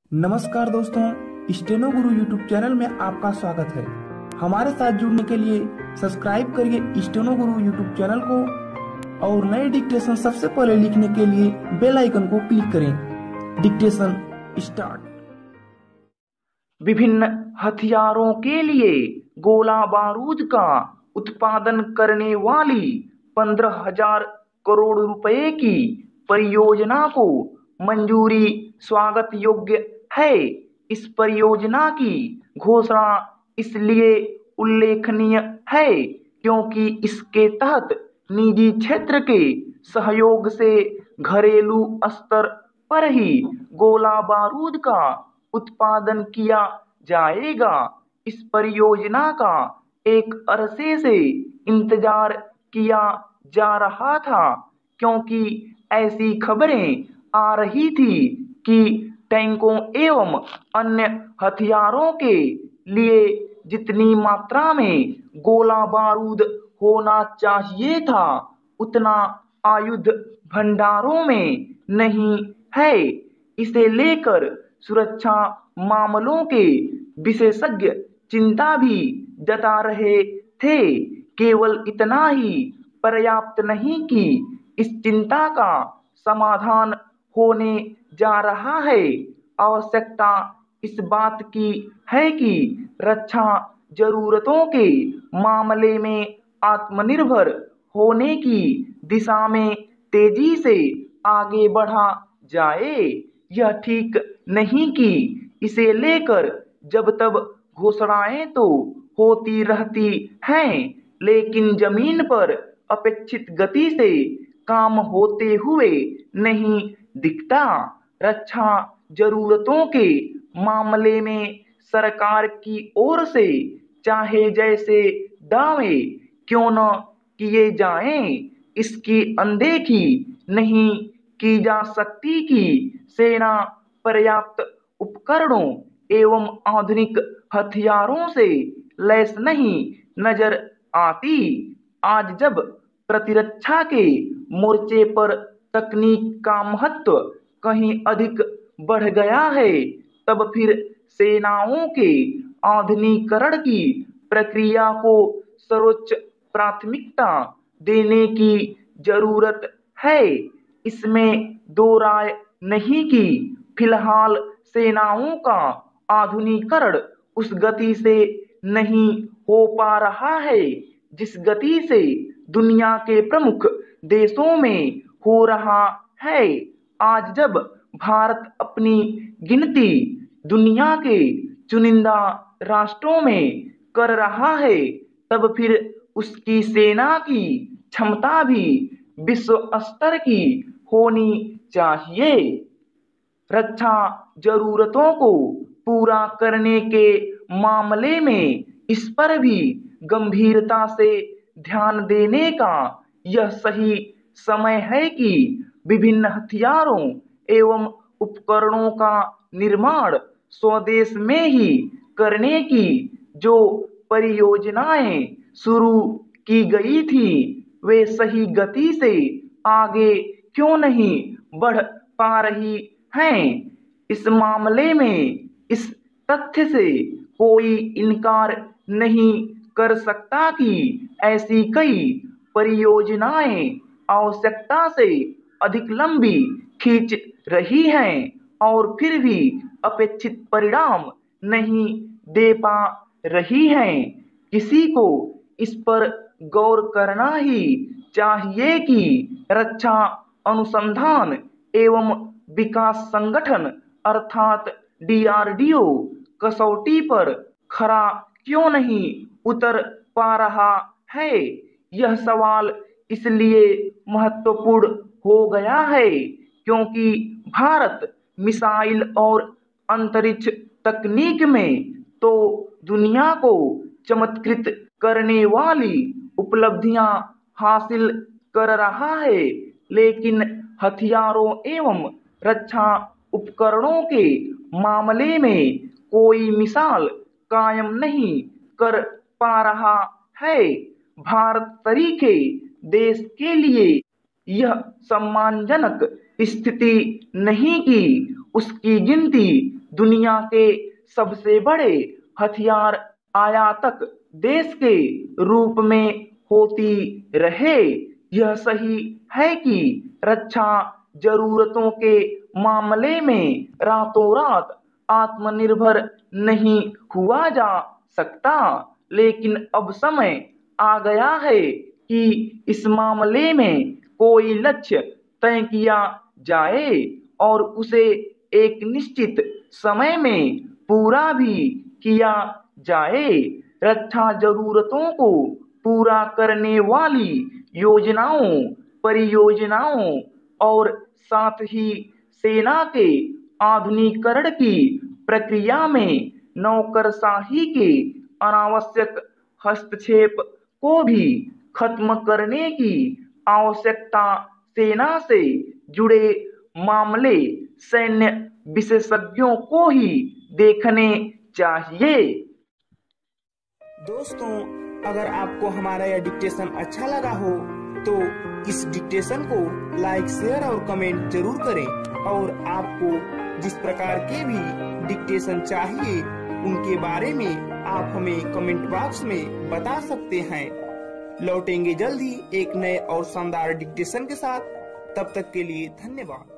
नमस्कार दोस्तों, स्टेनो गुरु YouTube channel में आपका स्वागत है। हमारे साथ जुड़ने के लिए सब्सक्राइब करिए स्टेनो गुरु यूट्यूब चैनल को और नए डिक्टेशन सबसे पहले लिखने के लिए बेल आइकन को क्लिक करें। Dictation start. विभिन्न हथियारों के लिए गोला बारूद का उत्पादन करने वाली 15,000 करोड़ रुपए की परियोजना को मंजूरी स्वागत योग्य है। इस परियोजना की घोषणा इसलिए उल्लेखनीय है क्योंकि इसके तहत निजी क्षेत्र के सहयोग से घरेलू स्तर पर ही गोला बारूद का उत्पादन किया जाएगा। इस परियोजना का एक अरसे से इंतजार किया जा रहा था क्योंकि ऐसी खबरें आ रही थी कि टैंकों एवं अन्य हथियारों के लिए जितनी मात्रा में गोला बारूद होना चाहिए था उतना आयुध भंडारों में नहीं है। इसे लेकर सुरक्षा मामलों के विशेषज्ञ चिंता भी जता रहे थे। केवल इतना ही पर्याप्त नहीं कि इस चिंता का समाधान होने जा रहा है, आवश्यकता इस बात की है कि रक्षा जरूरतों के मामले में आत्मनिर्भर होने की दिशा में तेजी से आगे बढ़ा जाए। यह ठीक नहीं कि इसे लेकर जब तब घोषणाएं तो होती रहती हैं, लेकिन जमीन पर अपेक्षित गति से काम होते हुए नहीं दिखता। रक्षा जरूरतों के मामले में सरकार की ओर से चाहे जैसे दावे क्यों न किए जाएं, इसकी अनदेखी नहीं की जा सकती कि सेना पर्याप्त उपकरणों एवं आधुनिक हथियारों से लैस नहीं नजर आती। आज जब प्रतिरक्षा के मोर्चे पर तकनीक का महत्व कहीं अधिक बढ़ गया है, तब फिर सेनाओं के आधुनिकीकरण की प्रक्रिया को सर्वोच्च प्राथमिकता देने की जरूरत है। इसमें दो राय नहीं कि फिलहाल सेनाओं का आधुनिकीकरण उस गति से नहीं हो पा रहा है जिस गति से दुनिया के प्रमुख देशों में हो रहा है। आज जब भारत अपनी गिनती दुनिया के चुनिंदा राष्ट्रों में कर रहा है, तब फिर उसकी सेना की क्षमता भी विश्व स्तर की होनी चाहिए। रक्षा जरूरतों को पूरा करने के मामले में इस पर भी गंभीरता से ध्यान देने का यह सही समय है कि विभिन्न हथियारों एवं उपकरणों का निर्माण स्वदेश में ही करने की जो परियोजनाएं शुरू की गई थी वे सही गति से आगे क्यों नहीं बढ़ पा रही हैं। इस मामले में इस तथ्य से कोई इनकार नहीं कर सकता कि ऐसी कई परियोजनाएं आवश्यकता से अधिक लंबी खींच रही हैं और फिर भी अपेक्षित परिणाम नहीं दे पा रही हैं। किसी को इस पर गौर करना ही चाहिए कि रक्षा अनुसंधान एवं विकास संगठन अर्थात DRDO कसौटी पर खरा क्यों नहीं उतर पा रहा है। यह सवाल इसलिए महत्वपूर्ण हो गया है क्योंकि भारत मिसाइल और अंतरिक्ष तकनीक में तो दुनिया को चमत्कृत करने वाली उपलब्धियां हासिल कर रहा है, लेकिन हथियारों एवं रक्षा उपकरणों के मामले में कोई मिसाल कायम नहीं कर पा रहा है। भारत तरीके देश के लिए यह सम्मानजनक स्थिति नहीं कि उसकी गिनती दुनिया के सबसे बड़े हथियार आयातक देश के रूप में होती रहे। यह सही है कि रक्षा जरूरतों के मामले में रातों रात आत्मनिर्भर नहीं हुआ जा सकता, लेकिन अब समय आ गया है कि इस मामले में कोई लक्ष्य तय किया जाए और उसे एक निश्चित समय में पूरा भी किया जाए। रक्षा जरूरतों को पूरा करने वाली योजनाओं, परियोजनाओं और साथ ही सेना के आधुनिकीकरण की प्रक्रिया में नौकरशाही के अनावश्यक हस्तक्षेप को भी खत्म करने की आवश्यकता, सेना से जुड़े मामले सैन्य विशेषज्ञों को ही देखने चाहिए। दोस्तों, अगर आपको हमारा यह डिक्टेशन अच्छा लगा हो तो इस डिक्टेशन को लाइक, शेयर और कमेंट जरूर करें। और आपको जिस प्रकार के भी डिक्टेशन चाहिए उनके बारे में आप हमें कमेंट बॉक्स में बता सकते हैं। लौटेंगे जल्द ही एक नए और शानदार डिक्टेशन के साथ। तब तक के लिए धन्यवाद।